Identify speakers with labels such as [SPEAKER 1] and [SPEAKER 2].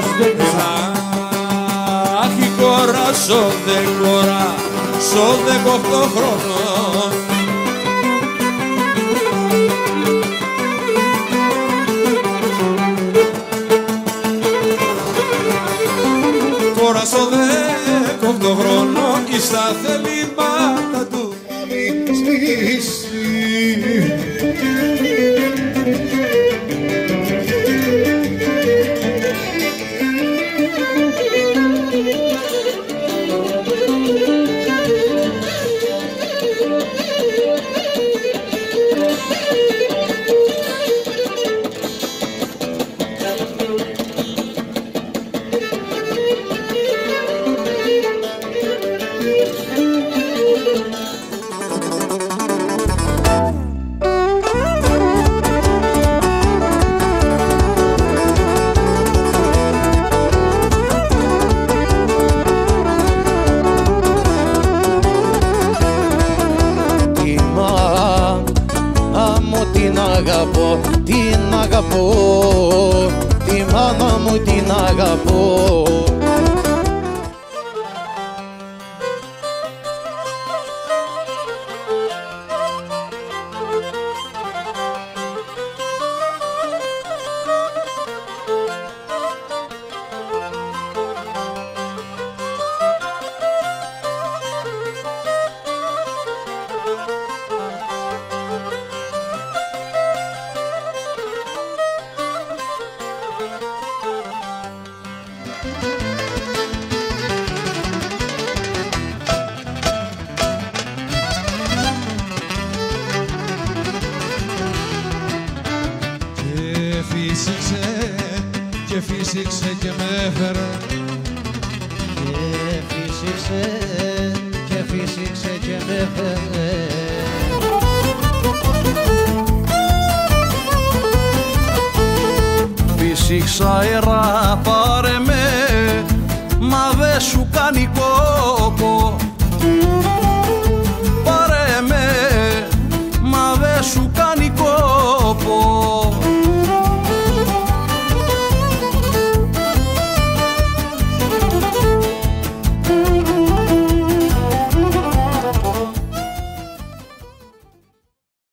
[SPEAKER 1] Αχ, η κόρα σω 18 χρονών. Κόρα σω 18 χρονών εις τα θελήματα του
[SPEAKER 2] την αγαπώ, τη μάνα μου την αγαπώ.
[SPEAKER 1] Και φύσηξε και με έφερε.
[SPEAKER 2] Και φύσηξε και με έφερε.
[SPEAKER 1] Φύσηξα αέρα